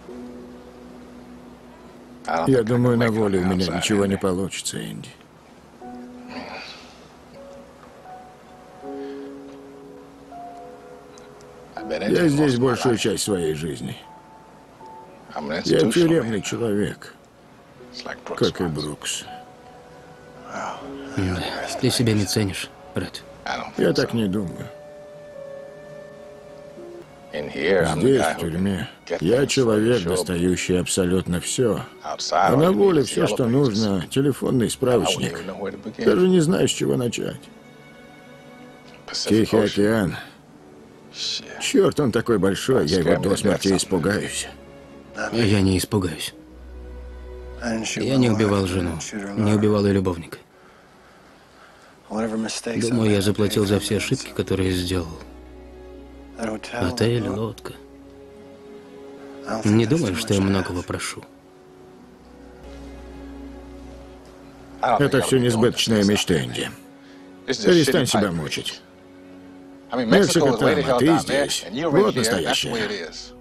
Я думаю, на воле у меня ничего не получится, Энди. Я здесь большую часть своей жизни. Я тюремный человек, как и Брукс. Да, ты себя не ценишь, Ред. Я так не думаю. Здесь, в тюрьме, я человек, достающий абсолютно все. А на воле все, что нужно, телефонный справочник. Даже не знаю, с чего начать. Тихий океан. Черт, он такой большой, я его до смерти испугаюсь. Я не испугаюсь. Я не убивал жену, не убивал и любовника. Думаю, я заплатил за все ошибки, которые сделал. Отель, лодка. Не думаю, что я многого прошу. Это все несбыточная мечта, Энди. Перестань себя мучить. Мексика там, а ты здесь. Вот настоящее.